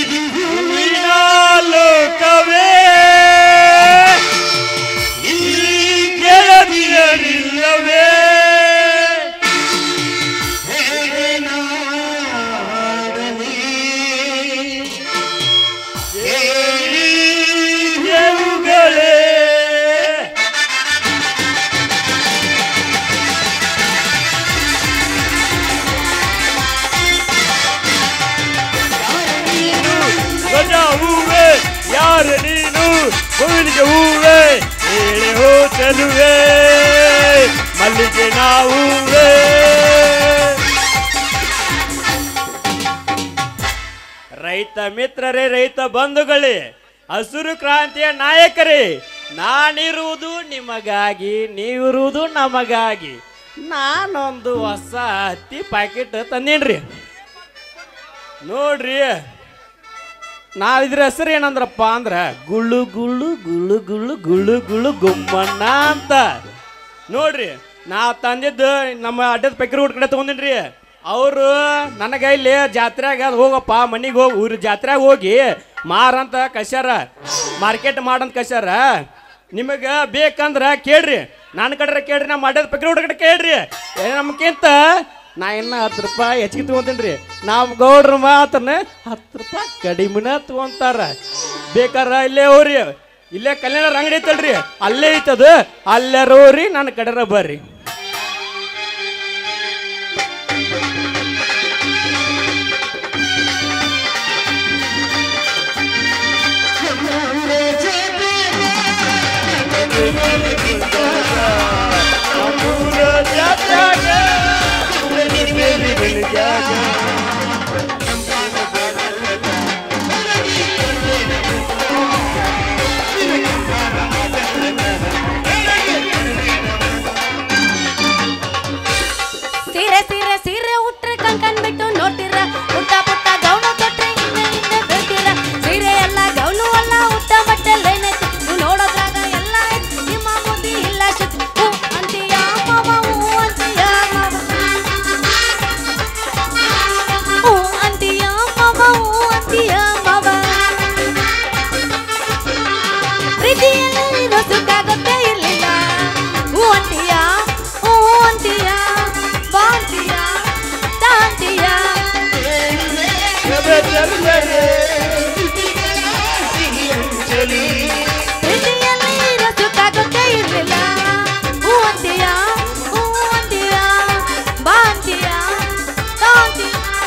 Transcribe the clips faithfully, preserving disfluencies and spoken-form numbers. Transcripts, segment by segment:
ಲೋಕವೇ ಗೆಳತಿಯರಿಲ್ಲವೇ ಹೂವೆ ಯಾರ ನೀನು ಗೋವಿಲಿಗೆ ಹೂವೆ ಹೇಳಿ ಹೋ ಚೆಲುವೆ ಮಲ್ಲಿಗೆ ನಾವೂವೆ ರೈತ ಮಿತ್ರರೇ ರೈತ ಬಂಧುಗಳೇ ಹಸಿರು ಕ್ರಾಂತಿಯ ನಾಯಕರೇ ನಾನಿರುವುದು ನಿಮಗಾಗಿ ನೀವಿರುವುದು ನಮಗಾಗಿ ನಾನೊಂದು ಹೊಸ ಹತ್ತಿ ಪ್ಯಾಕೆಟ್ ತಂದೇನ್ರಿ ನೋಡ್ರಿ ನಾ ಇದ್ರ ಹೆಸರು ಏನಂದ್ರಪ್ಪ ಅಂದ್ರ ಗುಳ್ಳು ಗುಳ್ಳು ಗುಳ್ಳು ಗುಳ್ಳು ಗುಳ್ಳು ಗುಳ್ಳು ಗುಮ್ಮಣ್ಣ ಅಂತ ನೋಡ್ರಿ ನಾ ತಂದಿದ್ದು ನಮ್ಮ ಅಡ್ಡದ ಪೈಕರಿ ಊಟ ಕಡೆ ತಗೊಂಡಿನ್ರಿ ಅವರು ನನಗೆ ಇಲ್ಲಿ ಜಾತ್ರೆಯಾಗ ಹೋಗಪ್ಪ ಮನಿಗೆ ಹೋಗಿ ಊರು ಜಾತ್ರೆಯಾಗ ಹೋಗಿ ಮಾರಂತ ಕಸ್ಯಾರ ಮಾರ್ಕೆಟ್ ಮಾಡಂತ ಕಸ್ಯಾರ ನಿಮಗೆ ಬೇಕಂದ್ರ ಕೇಳ್ರಿ ನನ್ನ ಕಡೆ ಕೇಳ್ರಿ ನಮ್ಮ ಅಡ್ಡದ ಪೈಕರಿ ಊಟ ಕಡೆ ಕೇಳ್ರಿ ನಮ್ಗಿಂತ ನಾ ಇನ್ನ ಹತ್ತು ರೂಪಾಯಿ ಹೆಚ್ಚಿಗೆ ತಗೊಂತೀನಿ ರೀ ನಾವು ಗೌಡ್ರ ಮಾತನ್ನ ಹತ್ತು ರೂಪಾಯಿ ಕಡಿಮೆನ ತಗೊಂತಾರ ಬೇಕಾರ ಇಲ್ಲೇ ಹೋರಿ ಇಲ್ಲೇ ಕಲ್ಯಾಣ ಅಂಗಡಿ ಐತಲ್ರಿ ಅಲ್ಲೇ ಐತದ ಅಲ್ಲೇ ಹೋರಿ ನನ್ನ ಕಡೆರ ಬರ್ರಿ ಸೀರೆ ಸೀರೆ ಸೀರೆ ಉಟ್ರೆ ಕಂಕನ್ ಬಿಟ್ಟು ನೋಡ್ತೀರ ಪುಟ್ಟ ಪುಟ್ಟ ಗೌನು ಕೊಟ್ರೆ ಹಿಂದೆ ಹಿಂದೆ ಬೀಳ್ತೀರ ಸೀರೆ ಎಲ್ಲ ಗೌನು ಅಲ್ಲ ಉಟ್ಟ ಬಟ್ಟೆ ಏನೈತಿ ನೀವು ನೋಡೋದ್ರಾಗ ಎಲ್ಲ ಐತಿ ನಿಮ್ಮ ಬುದ್ಧಿ ಇಲ್ಲ ಶುದ್ಧಿ ಹೂ ಅಂತೀಯ ಮಾವ ಹೂ ಅಂತೀಯ ಮಾವ ಹೂ ಅಂತೀಯ ಮಾವ ಹೂ ಅಂತೀಯ ಮಾವ ಪ್ರೀತಿಯಲ್ಲಿ ರಸುಕಾಗುತ್ತೆ ಇರ್ಲಿಲ್ಲ ಹೂ ಅಂತೀಯ ಹೂ ಅಂತೀಯ ಬಾಂತೀಯ ತಾಂತೀಯ ಪ್ರೀತಿಯಲ್ಲಿ ರಸುಕಾಗುತ್ತೆ ಇರ್ಲಿಲ್ಲ ಹೂ ಅಂತೀಯ ಹೂ ಅಂತೀಯ ಬಾಂತೀಯ ತಾಂತೀಯ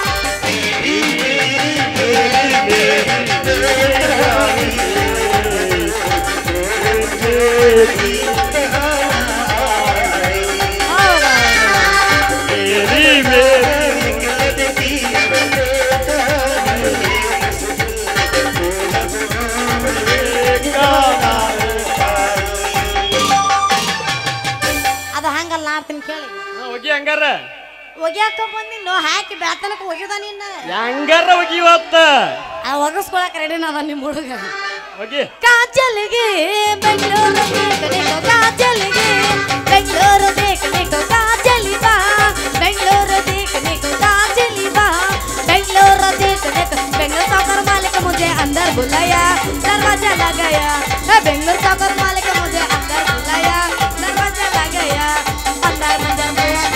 ಅದು ಹಂಗಲ್ಲ ನಾಡ್ತೀನಿ ಕೇಳಿ ಹೋಗಿ ಹಂಗಾರ ಒಗ್ಯಾಕ ಬಂದಿಲ್ಲ ಹಾಕಿ ಬ್ಯಾತನಕ್ಕೆ ಒಗಿದ ನಿನ್ನ ಹಂಗಾರ ಹೋಗಿ ಇವತ್ತ ಆ ಒಗಸ್ಕೊಳಕ್ ರೆಡಿ ಅದ ನಿಮ್ಮ ಹುಡುಗ ಹೋಗಿ ಕಾಜಲ್ಗೆ ಬೆಂಗಳೂರು ಬೇಕಬೇಕು ಕಾಜಲ್ಗೆ ಬೆಂಗಳೂರು ಬೇಕಬೇಕು ಕಾಜಲಿ ಬಾ ಬೆಂಗಳೂರು ಬೇಕಬೇಕು ಕಾಜಲಿ ಬಾ ಬೆಂಗಳೂರು ಬೇಕಬೇಕು ಬೆಂಗಳೂರು ಸಾಕರ್ ಮಾಲಿಕ ಮುझे अंदर बुलाया दरवाजा लगाया बेंगलोर साकर मालिक मुझे अंदर बुलाया दरवाजा लगाया अंदर अंदर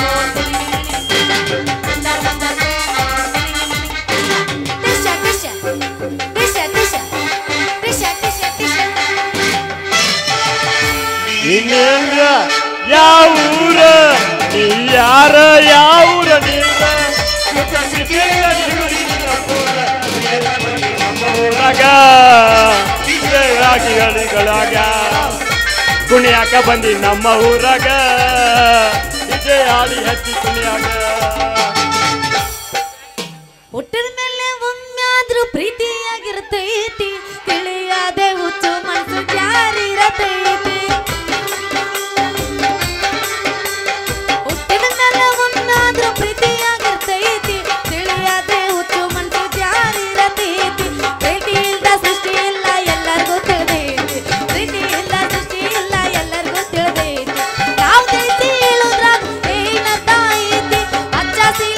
अंदर अंदर टिशा टिशा टिशा टिशा टिशा टिशा टिशा ಇನ್ನೇಂದ್ರ ಯಾವ ಊರ ನೀ ಯಾರ ಯಾವ ಊರ ನೀರ ರಾಗಿಗಳಿಗಳಾಗ ಕುಣಿಯಾಕ ಬಂದಿ ನಮ್ಮ ಊರಾಗ ವಿಜಯ ಆಡಿ ಹಚ್ಚಿ ಕುಣಿಯಾಗ ಹುಟ್ಟಿದ ಮೇಲೆ ಒಮ್ಮಾದ್ರೂ ಪ್ರೀತಿಯಾಗಿರ್ತೈತಿ ತಿಳಿಯಾದೆ ಹುಚ್ಚು ಮನಸ್ಸು ಜಾರಿರತೈತಿ ಹುಟ್ಟಿದ ಮೇಲೆ ಒಮ್ಮಾದ್ರೂ ಪ್ರೀತಿಯಾಗಿರ್ತೈತಿ ತಿಳಿಯಾದೆ ಹುಚ್ಚು ಮನಸ್ಸು ಜಾರಿರತೈತಿ ಪ್ರೀತಿ ಇಲ್ದ ಸೃಷ್ಟಿ ಇಲ್ಲ ಎಲ್ಲರಿಗೂ ತಿಳಿದೈತಿ ಪ್ರೀತಿ ಇಲ್ಲ ಸೃಷ್ಟಿ ಇಲ್ಲ ಎಲ್ಲರಿಗೂ ತಿಳಿದೈತಿ ನಾವು ತಿಳಿಸಿ ಹೇಳುದ್ರಾಗ ಏನಂತ ಐತಿ ಹಚ್ಚಾಸಿ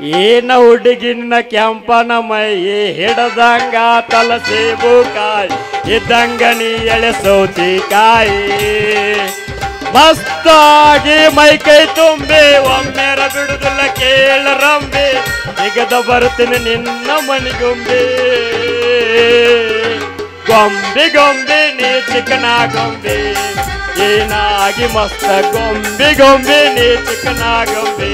ಏನ ಹುಡುಗಿನ ಕೆಂಪನ ಮೈ ಹಿಡದಂಗ ತಲಸೇಬುಕಾಯಿ ಇದ್ದಂಗ ನೀ ಎಳೆ ಸೌತಿಕಾಯಿ ಮಸ್ತಾಗಿ ಮೈ ಕೈ ತುಂಬಿ ಒಮ್ಮೆರ ಬಿಡುದಿಲ್ಲ ಕೇಳರಂಬಿ ನಿಗದ ಬರ್ತೀನಿ ನಿನ್ನ ಮನಿಗೊಂಬಿ ಗೊಂಬಿ ಗೊಂಬಿ ನೀ ಚಿಕನ ಗೊಂಬಿ ಏನಾಗಿ ಮಸ್ತ ಗೊಂಬಿ ಗೊಂಬಿ ನೀ ಚಿಕನ ಗೊಂಬಿ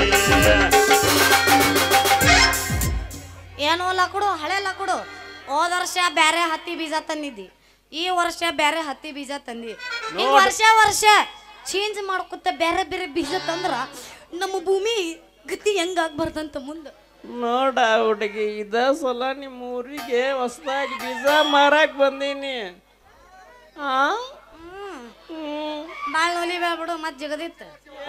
ಏನು ಲಕುಡು ಹಳೆ ಲಕುಡು ಹೋದ ವರ್ಷ ಬ್ಯಾರೆ ಹತ್ತಿ ಬೀಜ ತಂದಿದ್ದಿ ಈ ವರ್ಷ ಬ್ಯಾರೆ ಹತ್ತಿ ಬೀಜ ತಂದಿ ಈ ವರ್ಷ ವರ್ಷ ಚೇಂಜ್ ಮಾಡ್ಕೊತ ಬೇರೆ ಬೇರೆ ಬೀಜ ತಂದ್ರ ನಮ್ಮ ಭೂಮಿ ಗತಿ ಹೆಂಗಾಗ್ಬಾರ್ದಂತ ಮುಂದೆ ನೋಡ ಹುಡುಗಿ ಇದ ಸಲ ನಿಮ್ಮ ಊರಿಗೆ ಹೊಸದಾಗಿ ಬೀಜ ಮಾರಕ್ ಬಂದೀನಿ ಆ ಬಾಳ ನೋಲಿ ಬಿಡು ಮತ್ ಜಗದಿತ್ತು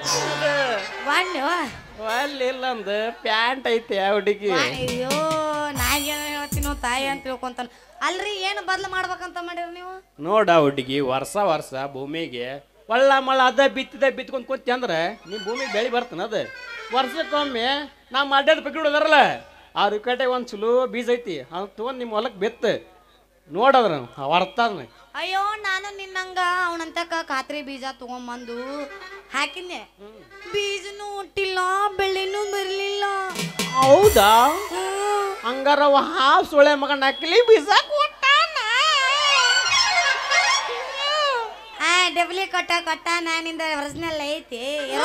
ಅಲ್ಲಿಲ್ಲ ಅಂದ ಪ್ಯಾಂಟ್ ಐತಿ ಆ ಹುಡುಗಿ ಅಯ್ಯೋ ನಾಗೇನೋ ಹೇಳ್ತೀನೋ ತಾಯಿ ಅಂತ ತಿಳ್ಕೊಂತಾನ ಅಲ್ರಿ ಏನು ಬದ್ಲು ಮಾಡ್ಬೇಕಂತ ಮಾಡಿರಿ ನೀವು ನೋಡ ಹುಡುಗಿ ವರ್ಷ ವರ್ಷ ಭೂಮಿಗೆ ಒಳ್ಳ ಮಳ ಅದ ಬಿತ್ತಿದ ಬಿತ್ಕೊಂಡ್ ಕೂತಿ ಅಂದ್ರೆ ನಿಮ್ಮ ಭೂಮಿಗೆ ಬೆಳಿ ಬರ್ತಾನ ಅದ ವರ್ಷಕ್ಕೊಮ್ಮೆ ನಮ್ಮ ಅಡ್ಡಾದ ಪಕ್ಕಿ ಅದಾರಲ್ಲ ಅವ್ರ ಕಡೆ ಒಂದು ಚಲೋ ಬೀಜ ಐತಿ ಅವ್ನು ತೊಗೊಂಡು ನಿಮ್ಮ ಹೊಲಕ್ಕೆ ಬೆತ್ತ ನೋಡದ್ರ ಹೊರ್ತಾನ ಅಯ್ಯೋ ನಾನು ನಿನ್ನಂಗ ಅವನಂತಕ ಖಾತ್ರಿ ಬೀಜ ತಗೊಂಬಂದು ಹಾಕಿದ್ನೆ ಬೀಜನು ಹುಟ್ಟಿಲ್ಲ ಬೆಳೆನೂ ಬರಲಿಲ್ಲ ಹೌದಾ ಹಂಗಾರ ಹಾಫ್ ಸೊಳೆ ಮಗ ನಕಲಿ ಬೀಜ ಕೊಟ್ಟಾನ ಆ ಡಬ್ಲಿ ಕೊಟ್ಟ ಕೊಟ್ಟ ನಾನಿಂದ ಒರಿಜಿನಲ್ ಐತಿ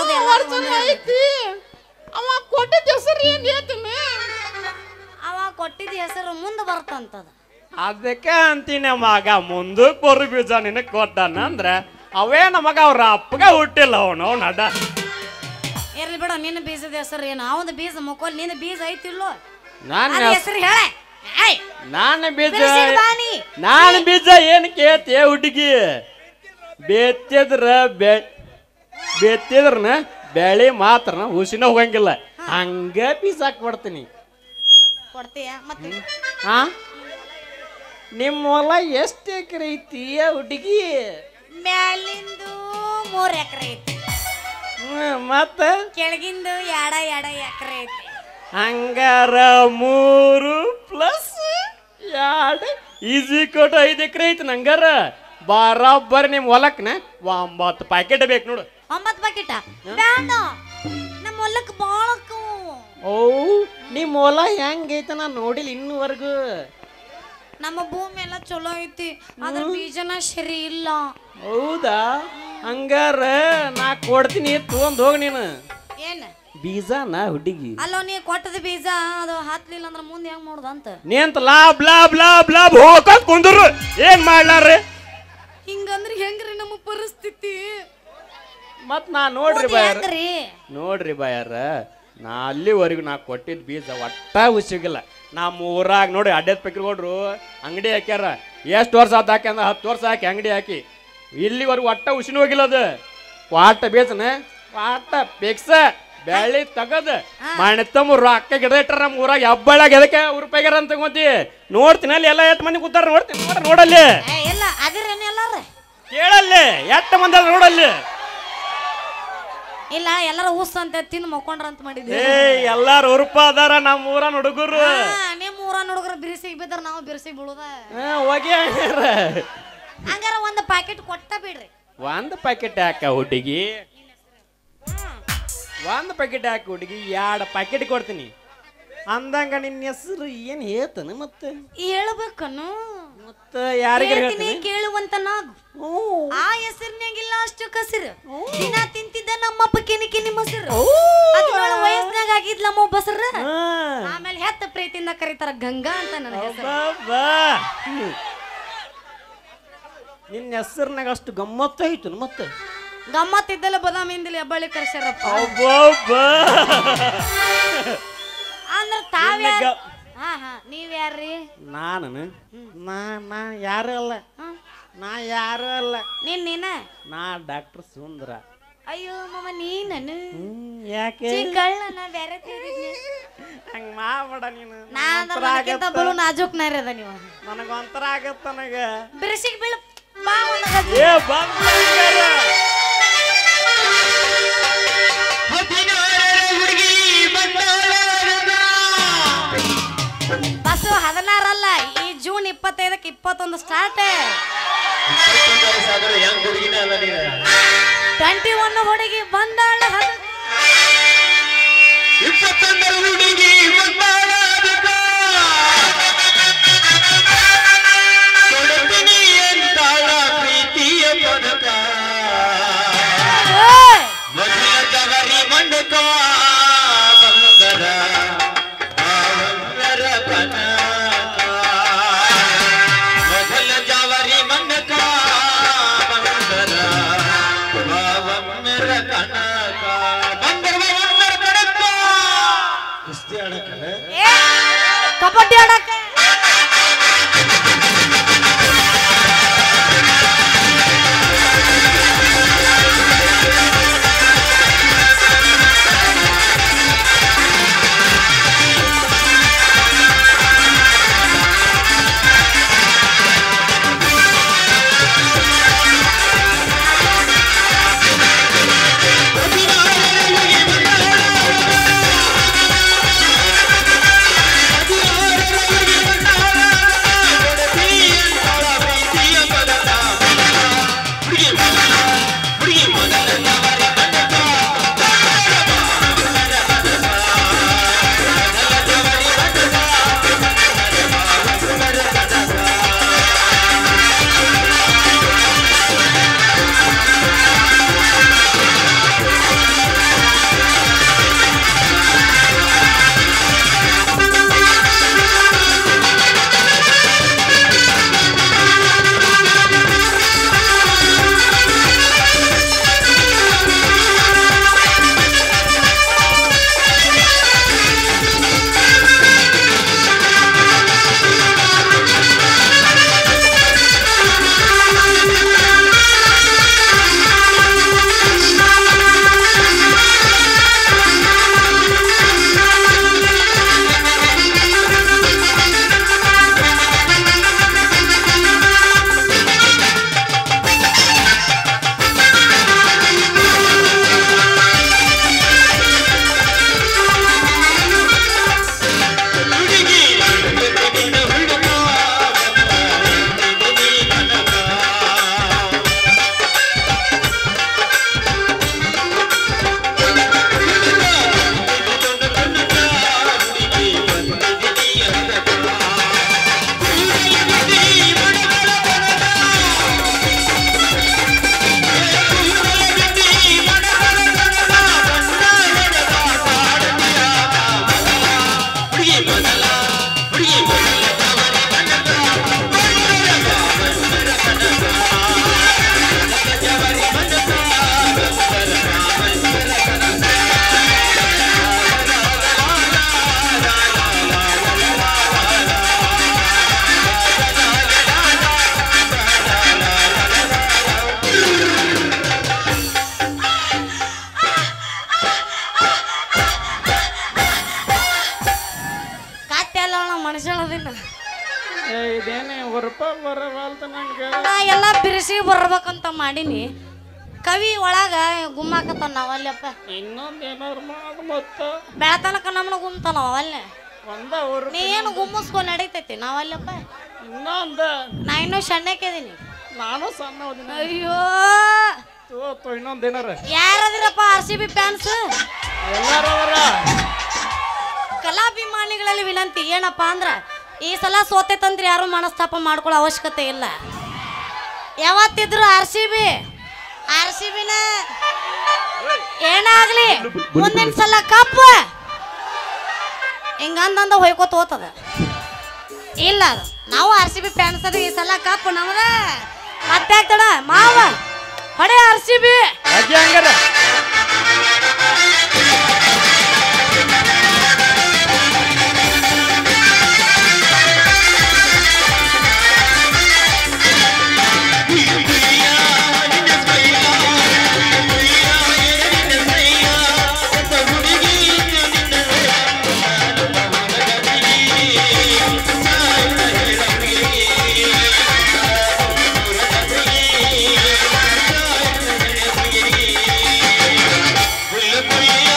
ಐತಿ ಅವ ಕೊಟ್ಟಿದ್ದ ಹೆಸರು ಏನ್ ಹೇಳ್ತೀನಿ ಅವ ಕೊಟ್ಟಿದ್ದ ಹೆಸರು ಮುಂದೆ ಬರ್ತಂತದ ಅದಕ್ಕೆ ಅಂತೀನಿ ಮಗ ಮುಂದಕ್ಕೆ ಬರು ಬೀಜ ನಿನಗೆ ಕೊಟ್ಟಾನ ಅಂದ್ರೆ ಅವೇ ನಮಗ ಅವ್ರ ಅಪ್ಪಗ ಹುಟ್ಟಿಲ್ಲ ಅವನು ಅವ್ನ ಅಡ ಇರ್ಲಿ ಬಿಡ ನಿನ್ನ ಬೀಜದ ಹೆಸರು ಏನು ಅವನ ಬೀಜ ಮುಕ್ಕೋಲ್ ನಿನ್ನ ಬೀಜ ಐತಿಲ್ಲೋ ನಾನು ಹೆಸರು ಹೇಳ ನಾನು ಬೀಜ ನಾನು ಬೀಜ ಏನು ಕೇಳ್ತಿ ಹುಡುಗಿ ಬೆತ್ತಿದ್ರ ಬೆ ಬೆತ್ತಿದ್ರನ ಬೆಳೆ ಮಾತ್ರ ಹುಸಿನ ಹೋಗಂಗಿಲ್ಲ ಹಂಗ ಬೀಜ ಹಾಕ್ಬಿಡ್ತೀನಿ ಕೊಡ್ತೀಯ ಮತ್ತೆ ಹಾ ನಿಮ್ಮ ಹೊಲ ಎಷ್ಟು ಎಕರೆ ಐತಿ ಹುಡುಗಿ ಮ್ಯಾಲಿಂದು ಮೂರ್ ಎಕರೆ ಐತಿ ಮತ್ತ ಕೆಳಗಿಂದು ಎಡ ಎಡ ಎಕರೆ ಐತಿ ಹಂಗಾರ ಮೂರು ಪ್ಲಸ್ ಎರಡು ಈಸಿ ಕೊಟ್ಟು ಐದು ಎಕರೆ ಐತಿ ನಂಗಾರ ಬರೋಬ್ಬರಿ ನಿಮ್ಮ ಹೊಲಕ್ನ ಒಂಬತ್ತು ಪ್ಯಾಕೆಟ್ ಬೇಕು ನೋಡು ಒಂಬತ್ತು ಪ್ಯಾಕೆಟ್ ಬ್ಯಾಡ ನಮ್ಮ ಹೊಲಕ್ಕೆ ಬಾಳ ಓ ನಿಮ್ಮ ಹೊಲ ಹೆಂಗೈತ ನಾ ನೋಡಿಲ್ಲ ಇನ್ನೂವರೆಗೂ ನಮ್ಮ ಭೂಮಿ ಎಲ್ಲ ಚಲೋ ಐತಿ ಅದ್ರ ಬೀಜನ ಸರಿ ಇಲ್ಲ ಹೌದಾ ಹಂಗಾರ ನಾ ಕೊಡ್ತೀನಿ ತಗೊಂಡ್ ಹೋಗ ನೀನು ಏನ್ ಬೀಜ ನಾ ಹುಡುಗಿ ಅಲ್ಲೋ ನೀ ಕೊಟ್ಟದ ಬೀಜ ಅದು ಹತ್ಲಿಲ್ಲ ಅಂದ್ರ ಮುಂದೆ ಹೆಂಗ್ ಮಾಡುದಂತ ನೀಂತ ಲಾಭ್ ಲಾಭ್ ಲಾಭ್ ಲಾಭ್ ಹೋಗಕ್ ಕುಂದ್ರು ಏನ್ ಮಾಡ್ಲಾರ್ರಿ ಹಿಂಗಂದ್ರ ಹೆಂಗ್ರಿ ನಮ್ಮ ಪರಿಸ್ಥಿತಿ ಮತ್ ನಾ ನೋಡ್ರಿ ಬಾಯಾರ ನೋಡ್ರಿ ಬಾಯಾರ ನಾ ಅಲ್ಲಿವರೆಗೂ ನಾ ಕೊಟ್ಟಿದ್ ಬೀಜ ಒಟ್ಟ ಉಸಿಗಿಲ್ಲ ನಮ್ಮ ಊರಾಗ ನೋಡಿ ಅಡ್ಡದ ಪಕ್ರಿಗೌಡ್ರು ಅಂಗಡಿ ಹಾಕ್ಯಾರ ಎಷ್ಟು ವರ್ಷ ಆತ ಹಾಕಿ ಅಂದ್ರೆ ಹತ್ತು ವರ್ಷ ಹಾಕಿ ಅಂಗಡಿ ಹಾಕಿ ಇಲ್ಲಿವರೆಗೂ ಒಟ್ಟ ಉಸಿನ ಹೋಗಿಲ್ಲ ಅದು ವಾಟ ಬೀಜನ ವಾಟ ಪಿಕ್ಸ ಬೆಳಿ ತಗದ ಮಣ್ಣತ್ತಮ್ಮ ರೊಕ್ಕ ಗಿಡ ಇಟ್ಟಾರ ನಮ್ಮ ಊರಾಗ ಹಬ್ಬಳಾಗ ಎದಕ್ಕೆ ರೂಪಾಯಿಗಾರ ಅಂತ ತಗೊಂತಿ ನೋಡ್ತೀನಿ ಅಲ್ಲಿ ಎಲ್ಲ ಎಷ್ಟು ಮಂದಿ ಕೂತಾರ ನೋಡ್ತೀನಿ ನೋಡ್ರಿ ನೋಡಲ್ಲಿ ಇಲ್ಲ ಅದಿರೇನೆ ಎಲ್ಲಾರ ಕೇಳಲ್ಲಿ ಎಷ್ಟು ಮಂದಿ ಅಲ್ಲ ನೋಡಲ್ಲಿ ಇಲ್ಲ ಎಲ್ಲಾರ ಊಸ್ ಅಂತ ತಿಂದು ಮಕ್ಕೊಂಡ್ರ ಅಂತ ಮಾಡಿದ್ವಿ ಏ ಎಲ್ಲಾರು ಉರುಪ ಅದಾರ ನಮ್ಮ ಊರ ಹುಡುಗರು ನಿಮ್ಮ ಊರ ಹುಡುಗರು ಬಿರ್ಸಿಗೆ ಬಿದ್ದಾರ ನಾವು ಬಿರ್ಸಿಗೆ ಬೀಳುದ ಹೋಗಿ ಹಂಗಾರ ಒಂದು ಪ್ಯಾಕೆಟ್ ಕೊಟ್ಟ ಬಿಡ್ರಿ ಒಂದು ಪ್ಯಾಕೆಟ್ ಹಾಕ ಹುಡುಗಿ ಒಂದು ಪ್ಯಾಕೆಟ್ ಹಾಕಿ ಹುಡುಗಿ ಎರಡು ಪ್ಯಾಕೆಟ್ ಕೊಡ್ತೀನಿ ಅಂದಂಗ ನಿನ್ನ ಹೆಸರು ಏನು ಹೇಳ್ತಾನೆ ಮತ್ತೆ ಹೇಳ್ಬೇಕನು ಮತ್ತೆ ಯಾರಿಗೆ ಹೇಳ್ತೀನಿ ಕೇಳುವಂತ ನಾಗು ಆ ಹೆಸರಿನಾಗಿಲ್ಲ ಅಷ್ಟು ಕಸಿರು ದಿನ ತಿಂತಿದ್ದ ನಮ್ಮಪ್ಪ ಕಿನಿಕಿ ನಿಮ್ಮ ಹೆಸರು ಹದಿನೇಳು ವಯಸ್ಸಿನಾಗ ಆಗಿದ್ಲ ನಮ್ಮ ಬಸರ ಆಮೇಲೆ ಹೆತ್ತ ಪ್ರೀತಿಯಿಂದ ಕರೀತಾರ ಗಂಗಾ ಅಂತ ನನ್ನ ಹೆಸರು ನಿನ್ನ ಹೆಸರಿನಾಗ ಅಷ್ಟು ಗಮ್ಮತ್ತ ಐತು ಮತ್ತೆ ಗಮ್ಮತ್ತಿದ್ದಲ್ಲ ಬದಾಮಿಂದಲೇ ಹೆಬ್ಬಳ್ಳಿ ಕರ್ಸ್ಯಾರಪ್ಪ ಅಂದ್ರ ತಾವ್ಯಾರ ಹಾ ಹಾ ನೀವ್ ಯಾರ್ರಿ ನಾನು ನಾ ನಾ ಯಾರು ಅಲ್ಲ ನಾ ಯಾರು ಅಲ್ಲ ನೀನ್ ನೀನ ನಾ ಡಾಕ್ಟರ್ ಸುಂದರ ಅಯ್ಯೋ ಮಮ್ಮ ನೀನನು ಯಾಕೆ ಚಿಕ್ಕಳ್ಳ ಬೇರೆ ತಿಳಿದಿದ್ನಿ ಹಂಗ ಮಾಡ್ಬೇಡ ನೀನು ನಾನಕ್ಕಿಂತ ಬಲು ನಾಜೂಕ್ ನಾರಿ ಅದ ನೀವು ನನಗ ಒಂಥರ ಆಗತ್ತ ನನಗ ಬಿರ್ಸಿಗೆ ಬೀಳು ಬಾ ಏ ಬಂದ ಹುಡುಗಿ ಬಂದ ಇಪ್ಪತ್ತೊಂದು ಸ್ಟಾರ್ಟ್ ಟ್ವೆಂಟಿ ಒನ್ ಹುಡುಗಿ ಬಂದಾಳ ಇಪ್ಪತ್ತೊಂದರ ಹುಡುಗಿ ಬಂದಾಳ ಕೊಡುತ್ತೀನಿ ಅಂತಾಳ ಪ್ರೀತಿಯ ಪದಕ ಮೊದಲ ಜವರಿ ಮಂಡಕ ಬಂದರ ಭಾವಂದರ ಕನಕ ಮೊದಲ ಜವರಿ ಮಂಡಕ ಬಂದರ ಭಾವಂದರ ಕನಕ ಬಂದರ ಭಾವಂದರ ಕನಕ ಕುಸ್ತಿ ಆಡಕ್ಕೆ ಕಬಡ್ಡಿ ಆಡಕ್ಕೆ ಎಲ್ಲ ಬಿರ್ಸಿ ಬರ್ಬೇಕಂತ ಮಾಡೀನಿ ಕವಿ ಒಳಗ ಗುಮ್ಮಾಕತ್ತ ನಾವಲ್ಲಪ್ಪ ಇನ್ನೊಂದೇನಾರು ಮಾಡು ಮತ್ತ ಬೆಳತನಕ ನಮ್ಮನ ಗುಮ್ತ ನಾವಲ್ಲೇ ಒಂದ ಊರು ನೀ ಏನು ಗುಮ್ಮಿಸ್ಕೊಂಡು ನಡೀತೈತಿ ನಾವಲ್ಲಪ್ಪ ಇನ್ನೊಂದ ನಾ ಇನ್ನೂ ಸಣ್ಣಕ್ಕಿದೀನಿ ನಾನು ಸಣ್ಣ ಓದಿನ ಅಯ್ಯೋ ತೋ ಇನ್ನೊಂದೇನಾರ ಯಾರದಿರಪ್ಪ ಆರ್ ಸಿ ಬಿ ಫ್ಯಾನ್ಸ್ ಎಲ್ಲಾರು ಅವರ ಕಲಾಭಿಮಾನಿಗಳಲ್ಲಿ ವಿನಂತಿ ಏನಪ್ಪಾ ಅಂದ್ರ ಈ ಸಲ ಸೋತೆ ತಂದ್ರೆ ಯಾರು ಮನಸ್ತಾಪ ಮಾಡ್ಕೊಳ್ಳೋ ಅವಶ್ಯಕತೆ ಇಲ್ಲ ಯಾವತ್ತಿದ್ರು R C B R C ಬಿನ ಏನಾಗ್ಲಿ ಮುಂದಿನ ಸಲ ಕಪ್ ಹಿಂಗಂದಂದ ಹೊಯ್ಕೋತ ಹೋತದ ಇಲ್ಲ ನಾವು ಆರ್ ಸಿ ಬಿ ಫ್ಯಾನ್ಸ್ ಅದು ಈ ಸಲ ಕಪ್ ನಮ್ದ ಮತ್ತೆ ಆಗ್ತಡ ಮಾವ ಹೊಡೆ ಆರ್ ಸಿ ಬಿ ಹಂಗಾರ Look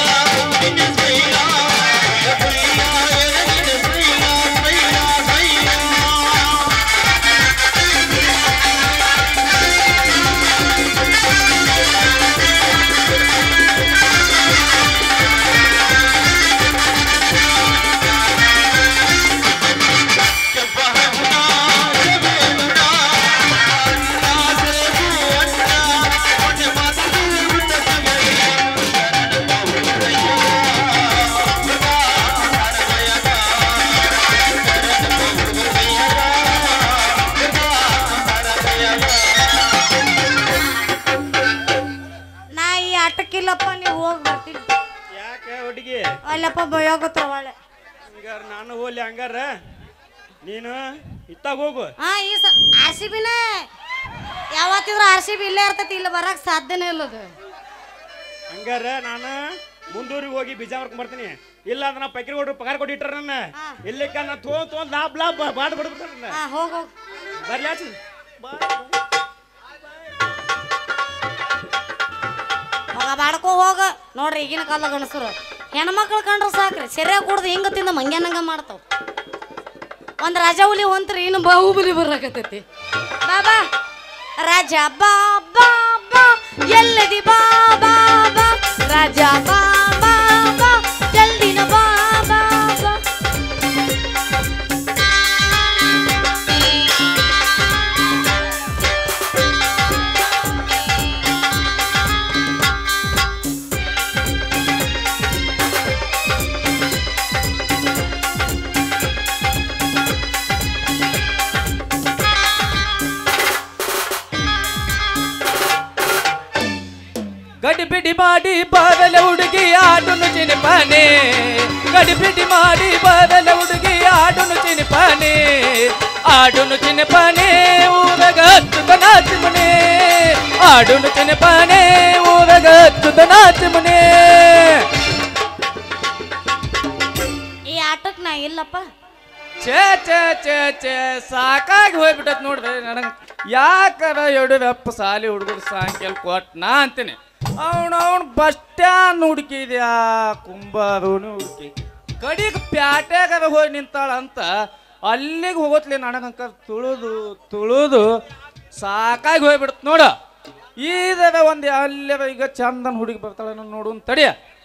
ಬೈಯಾಗತ್ರ ಒಳ್ಳೆ ಹಂಗಾರ ನಾನು ಹೋಗ್ಲಿ ಹಂಗಾರ ನೀನು ಇತ್ತಾಗ ಹೋಗು ಹಾ ಈ ಸ ಆರ್ ಸಿ ಬಿನೇ ಯಾವತ್ತಿದ್ರು ಆರ್ ಸಿ ಬಿ ಇಲ್ಲೇ ಇರ್ತೈತಿ ಇಲ್ಲಿ ಬರಕ್ ಸಾಧ್ಯನೇ ಇಲ್ಲದು ಹಂಗಾರ ನಾನು ಮುಂದೂರಿಗೆ ಹೋಗಿ ಬೀಜ ಮಾರ್ಕೊಂಡ್ ಬರ್ತೀನಿ ಇಲ್ಲ ಅಂದ್ರೆ ನಾ ಪೈಕರಿ ಕೊಟ್ಟು ಪಗಾರ ಕೊಟ್ಟಿಟ್ರ ನನ್ನ ಇಲ್ಲಿಕ್ಕ ನಾ ತೋ ತೋ ಲಾಭ ಲಾಭ ಬಾಡ್ ಬಿಡ್ಬಿಟ್ಟ ಹಾ ಹೋಗ್ ಹೋಗ್ ಬರ್ಲಿ ಆಚು ಹೋಗ ಬಾಡ್ಕೋ ಹೋಗ ನೋಡ್ರಿ ಈಗಿನ ಕಾಲ ಗಣಸರು ಹೆಣ್ಮಕ್ಳು ಕಂಡ್ರು ಸಾಕ್ರಿ ಸರಿಯಾಗಿ ಕುಡ್ದು ಹಿಂಗ ತಿಂದ ಮಂಗ್ಯಾನಂಗ ಮಾಡ್ತಾವ ಒಂದ್ ರಾಜ ಹುಲಿ ಹೊಂತ್ರಿ ಇನ್ನು ಬಾಹುಬಲಿ ಬರಾಕತ್ತೈತಿ ಬಾಬಾ ರಾಜ ಬಾ ಬಾ ಬಾ ಎಲ್ಲದಿ ಬಾ ಬಾ ಬಾ ರಾಜ ಬಾ ಬಾ ಬಾ ಜಲ್ದಿನ ಬಾ ಬಾ ಬಾ ಗಡಿಬಿಡಿ ಮಾಡಿ ಬರಲ ಹುಡುಗಿ ಆಡುನು ಚಿನಿಪಾನೆ ಗಡಿಬಿಡಿ ಮಾಡಿ ಬರಲ ಹುಡುಗಿ ಆಡುನು ಚಿನಿಪಾನೆ ಆಡುನು ಚಿನಿಪಾನೆ ಊರಗ ಹಚ್ಚುತ್ತ ನಾಚಿ ಮನೆ ಆಡುನು ಚಿನಿಪಾನೆ ಊರಗ ಹಚ್ಚುತ್ತ ನಾಚಿ ಮನೆ ಈ ಆಟಕ್ ನಾ ಇಲ್ಲಪ್ಪ ಛೇ ಛೇ ಛೇ ಛೇ ಸಾಕಾಗಿ ಹೋಗ್ಬಿಟ್ಟತ್ ನೋಡ್ರಿ ನನಗೆ ಯಾಕರ ಯಡಿಯೂರಪ್ಪ ಸಾಲಿ ಹುಡುಗರು ಸಾಯಂಕಾಲ ಕೊಟ್ನಾ ಅಂತೀನಿ ಅವನು ಅವನು ಬಸ್ ಸ್ಟ್ಯಾಂಡ್ ಹುಡುಕಿದ್ಯಾ ಕುಂಬಾರೂನು ಹುಡುಕಿ ಕಡಿಗೆ ಪ್ಯಾಟ್ಯಾಗರ ಹೋಗಿ ನಿಂತಾಳ ಅಂತ ಅಲ್ಲಿಗೆ ಹೋಗೋತ್ಲಿ ನನಗಂಕ ತುಳುದು ತುಳುದು ಸಾಕಾಗಿ ಹೋಗ್ಬಿಡತ್ ನೋಡ ಇದರ ಒಂದು ಅಲ್ಲರ ಈಗ ಚಂದನ್ ಹುಡುಗಿ ಬರ್ತಾಳ ನೋಡು ತಡಿಯ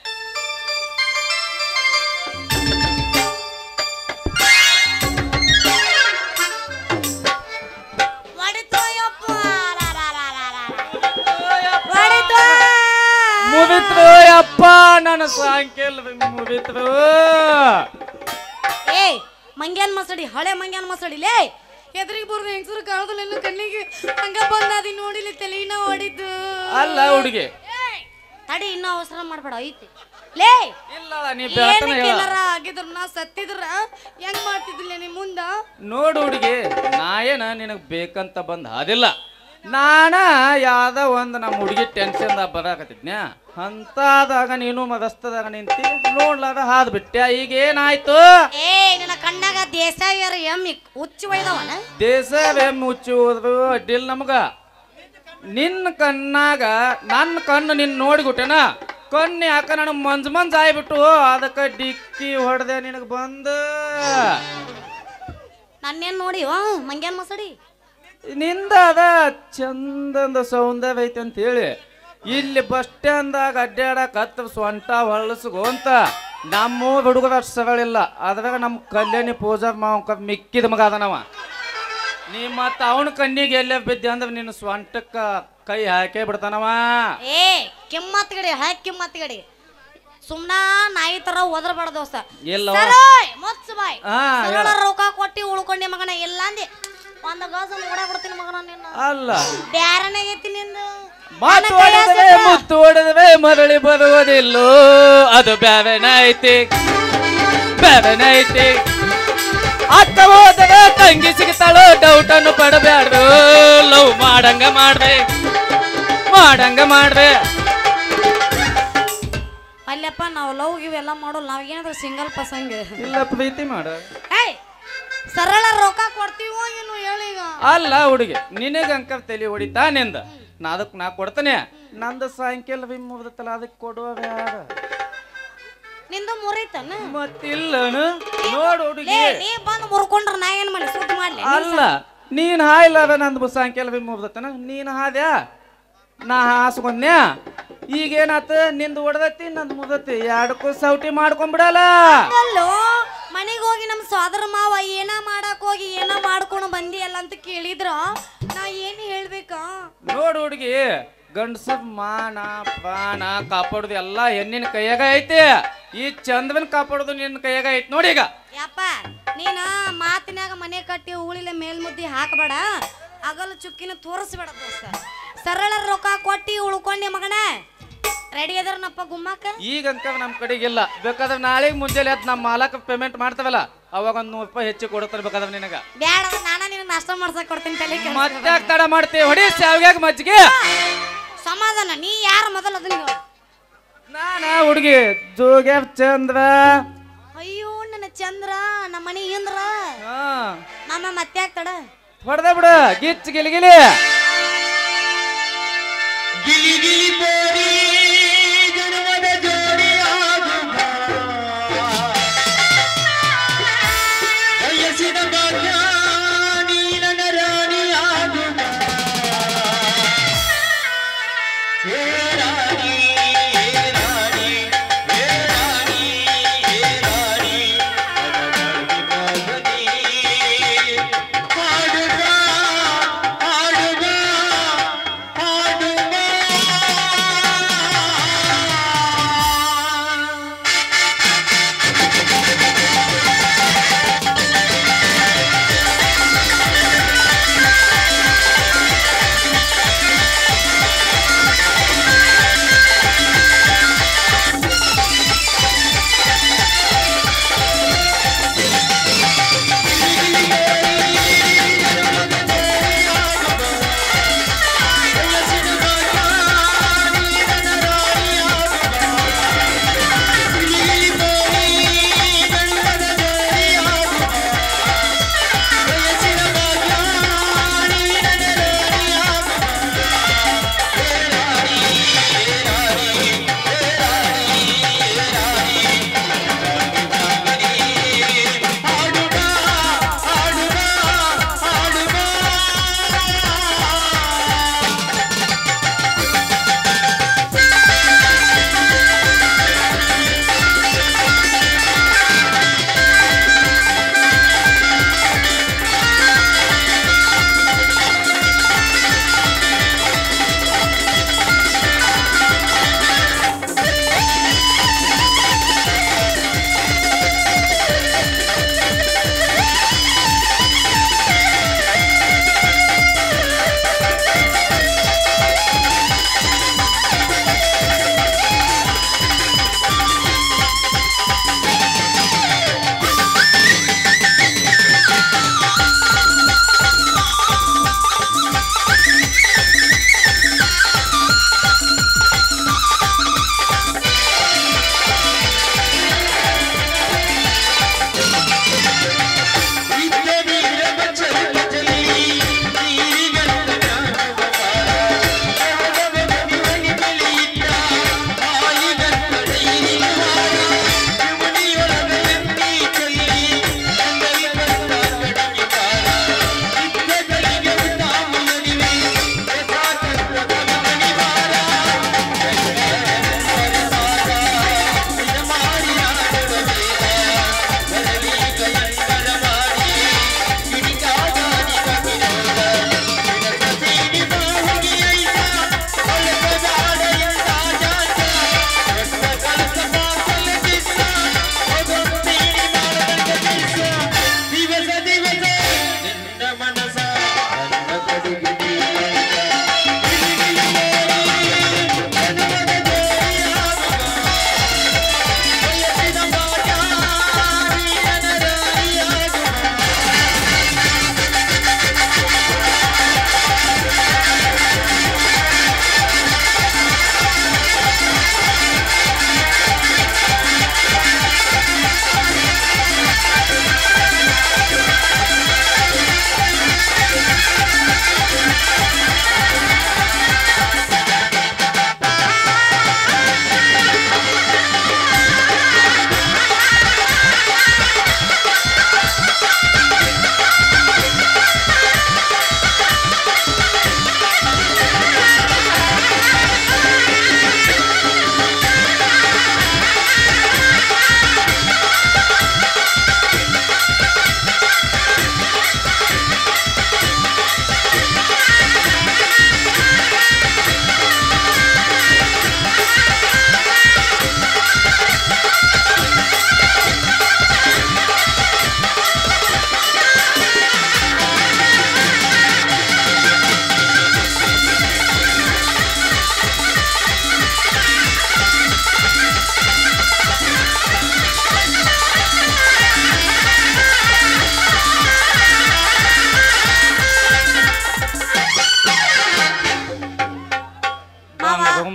ಮುಗಿತ್ರು ಅಪ್ಪ ನನ್ನ ಸಾಯಂಕಾಲ ಮುಗಿತ್ರು ಏ ಮಂಗ್ಯಾನ್ ಮಸಡಿ ಹಳೆ ಮಂಗ್ಯಾನ್ ಮಸಡಿಲೇ ಎದುರಿಗೆ ಬರೋದು ಹೆಂಗಸರು ಕಾಳದಲ್ಲೆಲ್ಲ ಕಣ್ಣಿಗೆ ಹಂಗ ಬಂದಾದಿ ನೋಡಿಲಿ ತಲೆನ ಹೊಡಿತು ಅಲ್ಲ ಹುಡುಗಿ ತಡಿ ಇನ್ನೂ ಅವಸರ ಮಾಡ್ಬೇಡ ಐತಿ ಲೇ ಇಲ್ಲ ನೀ ಬೆಳತನ ಹೇಳ ಏನಾರ ಆಗಿದ್ರು ನಾ ಸತ್ತಿದ್ರ ಹೆಂಗ್ ಮಾಡ್ತಿದ್ದಿಲ್ಲ ನೀ ಮುಂದ ನೋಡು ಹುಡುಗಿ ನಾ ಏನ ನಿನಗ್ ಬೇಕಂತ ಬಂದ ಅದಿಲ್ಲ ನಾನ ಯಾವ್ದ ಒಂದು ನಮ್ಮ ಹುಡುಗಿ ಟೆನ್ಷನ್ದಾಗ ಬರಾಕತ್ತಿದ್ನ್ಯಾ ಅಂತಾದಾಗ ನೀನು ಮದಸ್ತದಾಗ ನಿಂತಿ ನೋಡ್ಲಾರ ಹಾದ್ ಬಿಟ್ಟೆ ಈಗ ಏನಾಯ್ತು ಏ ನಿನ್ನ ಕಣ್ಣಾಗ ದೇಸಾಯರ ಎಮ್ಮಿ ಹುಚ್ಚು ಒಯ್ದವನ ದೇಸವೇ ಮುಚ್ಚಿ ಹೋದ್ರು ಅಡ್ಡಿಲ್ ನಮಗ ನಿನ್ನ ಕಣ್ಣಾಗ ನನ್ನ ಕಣ್ಣು ನಿನ್ ನೋಡಿಬಿಟ್ಟೆನ ಕಣ್ಣು ಯಾಕ ನನಗೆ ಮಂಜ್ ಮಂಜ್ ಆಗ್ಬಿಟ್ಟು ಅದಕ್ಕೆ ಡಿಕ್ಕಿ ಹೊಡೆದೆ ನಿನಗೆ ಬಂದ ನನ್ನೇನ್ ನೋಡಿ ಮಂಗ್ಯಾನ್ ಮಸಡಿ ನಿಂದ ಅದ ಚಂದಂದ ಸೌಂದರ್ಯ ಐತೆ ಅಂತ ಹೇಳಿ ಇಲ್ಲಿ ಬಸ್ ಸ್ಟ್ಯಾಂಡ್ದಾಗ ಅಡ್ಡಾಡಕ್ ಹತ್ರ ಸೊಂಟ ಹೊಳಸ್ಗೋ ಅಂತ ನಮ್ಮ ಹುಡುಗರ ಅಷ್ಟು ಸಗಳಿಲ್ಲ ಅದ್ರಾಗ ನಮ್ಮ ಕಲ್ಯಾಣಿ ಪೂಜಾರ್ ಮಾವ ಮಿಕ್ಕಿದ ಮಗ ಅದನವ ನೀ ಮತ್ತ ಅವನ ಕಣ್ಣಿಗೆ ಎಲ್ಲೇ ಬಿದ್ದೆ ಅಂದ್ರೆ ನಿನ್ನ ಸ್ವಂಟಕ್ಕ ಕೈ ಹಾಕೇ ಬಿಡ್ತಾನವ ಏ ಕಿಮ್ಮತ್ ಗಡಿ ಹಾಕಿ ಕಿಮ್ಮತ್ ಗಡಿ ಸುಮ್ನ ನಾಯಿ ತರ ಒದರ್ಬಾರ್ದ ದೋಸ್ತ ಇಲ್ಲ ಮೊಚ್ಚ ಬಾಯ್ ಹಾ ರೊಕ್ಕ ಕೊಟ್ಟಿ ಉಳ್ಕೊಂಡಿ ಮಗನ ಇಲ್ಲ ಅಂದಿ ಒಂದ ಗಾಸ ಓಡಾ ಬಿಡ್ತೀನಿ ಮಗನ ನಿನ್ನ ಅಲ್ಲ ಬ್ಯಾರನಾಗೈತಿ ನಿಂದು ಮಾತು ಹೊಡೆದ್ರೆ ಮುತ್ತು ಹೊಡೆದ್ರೆ ಮರಳಿ ಬರುವುದಿಲ್ಲೋ ಅದು ಬ್ಯಾವೆನೈತಿ ಬ್ಯಾವೆನೈತಿ ಅತ್ತ ಹೋದರೆ ತಂಗಿ ಸಿಗ್ತಾಳೋ ಡೌಟ್ ಅನ್ನು ಪಡಬ್ಯಾಡ್ರು ಲವ್ ಮಾಡಂಗ ಮಾಡ್ದೆ ಮಾಡಂಗ ಮಾಡ್ದೆ ಅಲ್ಲಪ್ಪ ನಾವು ಲವ್ ಇವೆಲ್ಲ ಮಾಡೋಲ್ಲ ನಾವ್ ಏನಾದ್ರು ಸಿಂಗಲ್ ಪಸಂಗ ಇಲ್ಲ ಪ್ರೀತಿ ಮಾಡ ಏಯ್ ಸರಳ ರೊಕ್ಕ ಕೊಡ್ತೀವೋ ಏನು ಹೇಳೀಗ ಅಲ್ಲ ಹುಡುಗಿ ನಿನಗ ಅಂಕಲ್ ತಲೆ ಹೊಡಿತಾ ನಿಂದ ನಾ ಅದಕ್ಕೆ ನಾ ಕೊಡ್ತಾನೆ ನಂದು ಸಾಯಂಕಾಲ ಮುಗ್ದತ್ತಲ್ಲ ಅದಕ್ಕೆ ಕೊಡುವ ಯಾರ ನಿಂದು ಮುರಿತನ ಮತ್ತಿಲ್ಲನು ನೋಡು ಹುಡುಗಿ ನೀ ಬಂದು ಮುರ್ಕೊಂಡ್ರ ನಾ ಏನ್ ಮಾಡಿ ಸುದ್ದಿ ಮಾಡ್ಲಿ ಅಲ್ಲ ನೀನ್ ಹಾಯ್ಲಾರ ನಂದು ಸಾಯಂಕಾಲ ಮುಗ್ದತ್ತನ ನೀನ್ ಹಾದ್ಯಾ ನಾ ಹಾಸ್ಕೊಂಡ್ನ್ಯಾ ಈಗೇನಾತ ನಿಂದು ಹೊಡೆದೈತಿ ನಂದು ಮುಗ್ದತಿ ಎರಡಕ್ಕೂ ಸೌಟಿ ಮಾಡ್ಕೊಂಡ್ಬಿಡಲ್ಲ ಅಲ್ಲೋ ಮನೆಗೆ ಹೋಗಿ ನಮ್ಮ ಸೋದರ ಮಾವ ಏನ ಮಾಡಕ್ ಹೋಗಿ ಏನ ಮಾಡ್ಕೊಂಡು ಬಂದಿಯಲ್ಲ ಅಂತ ಕೇಳಿದ್ರ ನಾ ಏನ್ ಹೇಳ್ಬೇಕಾ ನೋಡು ಹುಡುಗಿ ಗಂಡಸದ ಮಾನ ಪ್ರಾಣ ಕಾಪಾಡುದು ಎಲ್ಲ ಹೆಣ್ಣಿನ ಕೈಯಾಗ ಐತಿ ಈ ಚಂದ್ರನ್ ಕಾಪಾಡುದು ನಿನ್ನ ಕೈಯಾಗ ಐತಿ ನೋಡಿ ಈಗ ಯಪ್ಪ ನೀನ ಮಾತಿನಾಗ ಮನೆ ಕಟ್ಟಿ ಹೂಳಿಲೆ ಮೇಲ್ಮುದ್ದಿ ಹಾಕಬೇಡ ಅಗಲ ಚುಕ್ಕಿನ ತೋರಿಸ್ಬೇಡ ದೋಸ್ತ ಸರಳ ರೊಕ್ಕ ಕೊಟ್ಟಿ ಉಳ್ಕೊಂಡಿ ಮಗನ ರೆಡಿ ಅದಾರನಪ್ಪ ಗುಮ್ಮಕ್ಕ ಈಗ ಅಂಕ ನಮ್ಮ ಕಡೆಗಿಲ್ಲ ಬೇಕಾದ್ರೆ ನಾಳೆ ಮುಂಜಾನೆ ಎದ್ದು ನಮ್ಮ ಮಾಲಕ ಪೇಮೆಂಟ್ ಮಾಡ್ತಾವಲ್ಲ ಅವಾಗ ಒಂದು ನೂರು ರೂಪಾಯಿ ಹೆಚ್ಚು ಕೊಡ್ತಾರೆ ಬೇಕಾದ್ರೆ ನಿನಗ ಬ್ಯಾಡ ನಾನ ನಿನಗೆ ನಾಷ್ಟ ಮಾಡ್ಸಕ್ ಕೊಡ್ತೀನಿ ತಲೆ ಮತ್ತೆ ತಡ ಮಾಡ್ತೀವಿ ಹೊಡಿ ಶಾವ್ಯಾಗ ಮಜ್ಜಿಗೆ ಸಮಾಧಾನ ನೀ ಯಾರ ಮೊದಲು ಅದನ್ನ ನಾನ ಹುಡುಗಿ ಜೋಗ್ಯ ಚಂದ್ರ ಅಯ್ಯೋ ನನ್ನ ಚಂದ್ರ ನಮ್ಮ ಮನೆ ಇಂದ್ರ ಹಾ ಮಾಮ ಮತ್ತೆ ಆಗ್ತಡ ಹೊಡೆದ ಬಿಡು ಗಿಚ್ ಗಿಲಿಗಿಲಿ ಗಿಲಿ ಗಿಲಿ ಬೋರಿ ಜನ್ಮದ ಜೋಡಿ ಆಗುವ ವಯಸ್ಸಿನ ಭಾಗ್ಯ ನೀ ನನ್ನ ರಾಣಿ ಆಗುವ ಹೇ ರಾಣಿ ಹೇ ರಾಣಿ ಹೇ ರಾಣಿ ಹೇ ರಾಣಿ ಮಗನಿ ಹಾಡುವ ಹಾಡುವ ಹಾಡುವ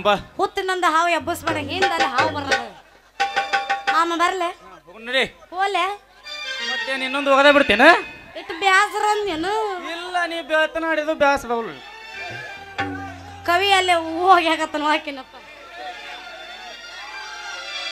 ಹೋಗಂಬ ಹುತ್ತಿನಂದ ಹಾವು ಎಬ್ಬಸ್ಬೇಡ ಹಿಂದಲ್ಲಿ ಹಾವು ಬರೋದು ಮಾಮ ಬರ್ಲೆ ನಡಿ ಹೋಲೆ ಮತ್ತೆ ಇನ್ನೊಂದು ಹೋಗದೆ ಬಿಡ್ತೇನೆ ಇಟ್ಟು ಬ್ಯಾಸರ ಅಂದೇನು ಇಲ್ಲ ನೀ ಬೇತನಾಡಿದು ಬ್ಯಾಸರವಳು ಕವಿ ಅಲ್ಲೇ ಹೋಗ್ಯಾಕತ್ತನ ಹಾಕಿನಪ್ಪ